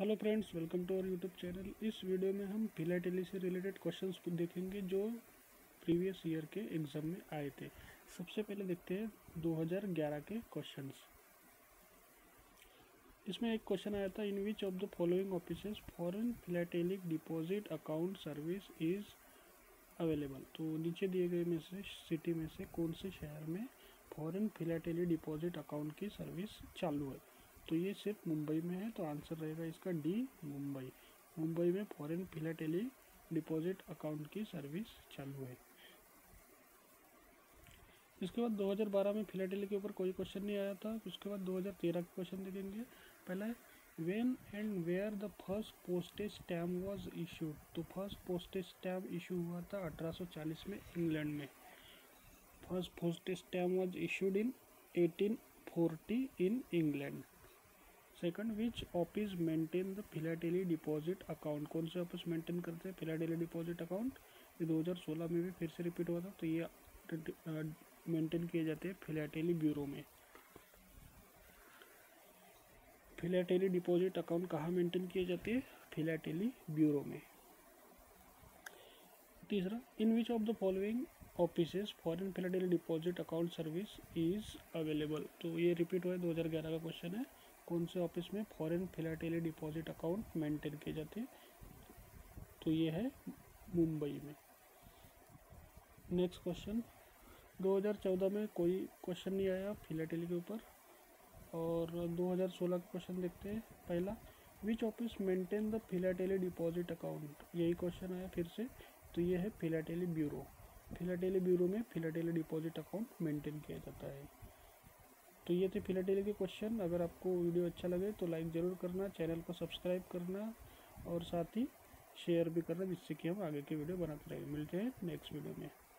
Hello friends, welcome to our YouTube channel. इस video में हम फिलाटेली से रिलेटेड क्वेश्चंस देखेंगे जो प्रीवियस ईयर के एग्ज़ाम में आए थे। सबसे पहले देखते हैं 2011 के क्वेश्चंस। इसमें एक क्वेश्चन आया था, in which of the following offices foreign philatelic deposit account service is available. तो नीचे दिए गए में से सिटी में से कौन से शहर में फॉरेन फिलाटेली डिपॉजिट अकाउंट की सर्विस चालू है। तो ये सिर्फ मुंबई में है, तो आंसर रहेगा इसका डी, मुंबई। मुंबई में फॉरेन फिलाटेली डिपॉजिट अकाउंट की सर्विस चालू है। इसके बाद 2012 में फिलाटेली के ऊपर कोई क्वेश्चन नहीं आया था। उसके बाद 2013 के क्वेश्चन देखेंगे। पहला है, when and where the first postage stamp was issued. तो फर्स्ट पोस्टेज स्टैम्प इशू हुआ था 1840 में इंग्लैंड में। First postage stamp was issued in 1840 in England. Second, which office maintain the philately deposit account. कौन से ऑफिस मेंटेन करते हैं philately deposit account. ये 2016 में भी फिर से रिपीट हुआ था। तो ये मेंटेन किए जाते हैं फिलाटेली ब्यूरो में। फिलाटेली डिपॉजिट अकाउंट कहाँ मेंटेन किए जाते हैं, फिलाटेली ब्यूरो में। तीसरा, in which of the following offices foreign philately deposit account service is available. तो ये रिपीट हुआ है, 2011 का क्वेश्चन है। कौन से ऑफिस में foreign philately deposit account maintain किए जाते हैं। तो ये है मुंबई में। नेक्स्ट क्वेश्चन, 2014 में कोई क्वेश्चन नहीं आया फिलाटेली के ऊपर। और 2016 का क्वेश्चन देखते हैं। पहला, which office maintain the philately deposit account. यही क्वेश्चन आया फिर से। तो ये है फिलाटेली ब्यूरो। फिलाटेली ब्यूरो में फिलाटेली डिपॉजिट अकाउंट मेंटेन किया जाता है। तो ये थे फिलाटेली के क्वेश्चन। अगर आपको वीडियो अच्छा लगे तो लाइक ज़रूर करना, चैनल को सब्सक्राइब करना और साथ ही शेयर भी करना, जिससे कि हम आगे की वीडियो बनाते रहेंगे। मिलते हैं नेक्स्ट वीडियो में।